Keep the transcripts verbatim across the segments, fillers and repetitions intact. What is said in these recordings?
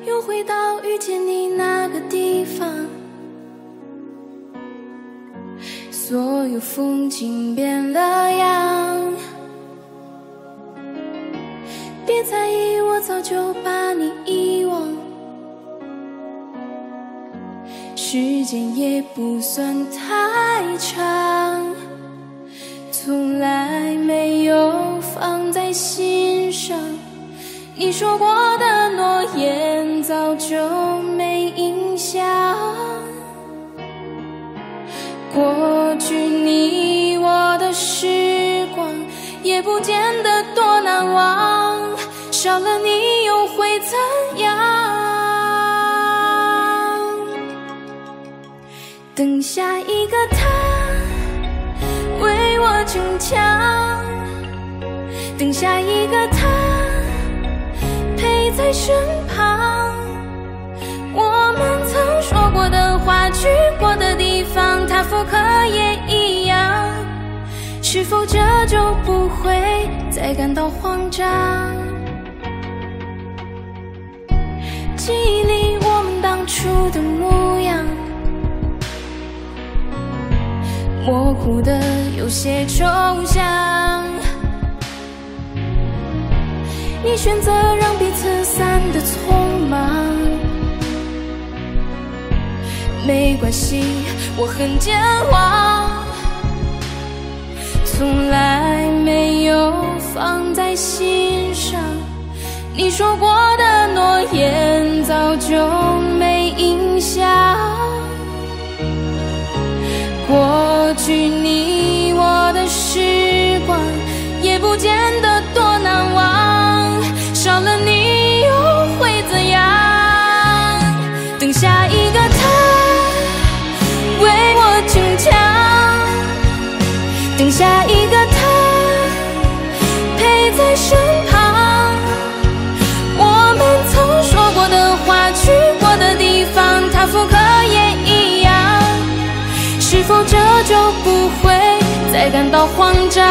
又回到遇见你那个地方，所有风景变了样。别在意，我早就把你遗忘，时间也不算太长，从来没有放在心上。你说过的诺言早就没影响，过去你我的时光也不见得多难忘，少了你又会怎样？等下一个他为我逞强，等下一个他陪在身旁，我们曾说过的话，去过的地方，他复刻也一样，是否这就不会再感到慌张？记忆里我们当初的模样，模糊的有些抽象，你选择让彼此散得匆忙，没关系，我很健忘，从来没有放在心上。你说过的诺言早就没影响，过去你我的时光也不见得多难忘，少了你又会怎样？等下一个他为我逞强，等下一个他陪在身旁，我们曾说过的话，去过的地方，他复刻也一样，是否这就不会再感到慌张？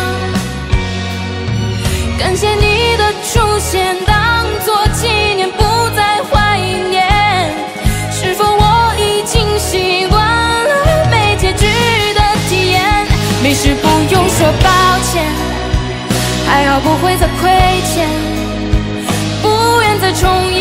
感谢你的出现，当作纪念，不再怀念。是否我已经习惯了没结局的体验？没事不用说抱歉，还好不会再亏欠，不愿再重演。